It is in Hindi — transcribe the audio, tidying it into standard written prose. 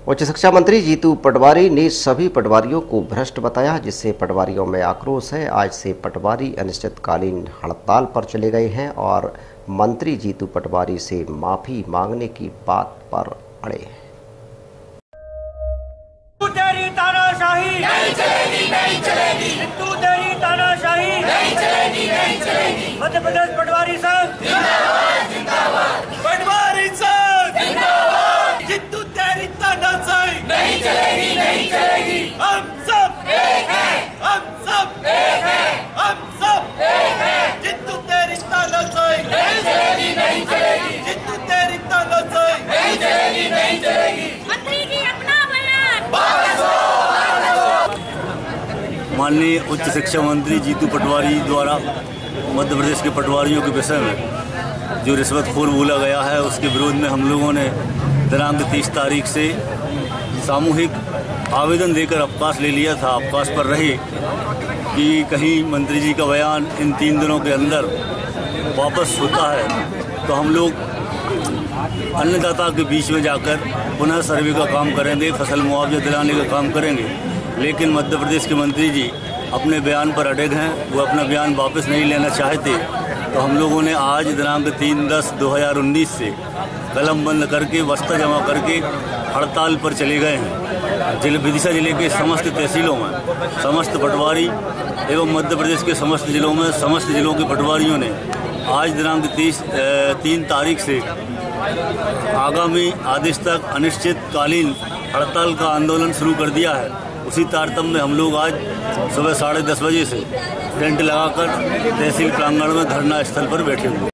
उच्च शिक्षा मंत्री जीतू पटवारी ने सभी पटवारियों को भ्रष्ट बताया, जिससे पटवारियों में आक्रोश है। आज से पटवारी अनिश्चितकालीन हड़ताल पर चले गए हैं और मंत्री जीतू पटवारी से माफी मांगने की बात पर अड़े हैं। तेरी तानाशाही नहीं चलेगी, नहीं चलेगी। जितू तेरी तानाशाही नहीं चलेगी, नहीं चलेगी। मध्य प्रदेश पटवारी संघ जिंदाबाद, जिंदाबाद। पटवारी संघ जिंदाबाद। जितू तेरी तानाशाही नहीं चलेगी, नहीं चलेगी। हम सब एक हैं, हम सब एक हैं, हम सब एक हैं। जितू तेरी तानाशाही नहीं चलेगी, नहीं चलेगी। जितू तेरी तानाशाही नहीं चलेगी, नहीं चलेगी। मंत्री जी अपना माननीय उच्च शिक्षा मंत्री जीतू पटवारी द्वारा मध्य प्रदेश के पटवारियों के विषय में जो रिश्वतखोर बोला गया है, उसके विरोध में हम लोगों ने दिनांक 30 तारीख से सामूहिक आवेदन देकर अवकाश ले लिया था। अवकाश पर रहे कि कहीं मंत्री जी का बयान इन 3 दिनों के अंदर वापस होता है तो हम लोग अन्नदाता के बीच में जाकर पुनः सर्वे का काम करेंगे, फसल मुआवजा दिलाने का काम करेंगे। लेकिन मध्य प्रदेश के मंत्री जी अपने बयान पर अड़ग हैं, वो अपना बयान वापस नहीं लेना चाहते। तो हम लोगों ने आज दिनांक 3/10/2019 से कलम बंद करके बस्ता जमा करके हड़ताल पर चले गए हैं। विदिशा जिले के समस्त तहसीलों में समस्त पटवारी एवं मध्य प्रदेश के समस्त जिलों में समस्त जिलों के पटवारियों ने आज दिनांक 3 तारीख से आगामी आदेश तक अनिश्चितकालीन हड़ताल का आंदोलन शुरू कर दिया है। उसी तारतम्य में हम लोग आज सुबह 10:30 बजे से टेंट लगाकर तहसील प्रांगण में धरना स्थल पर बैठे हुए।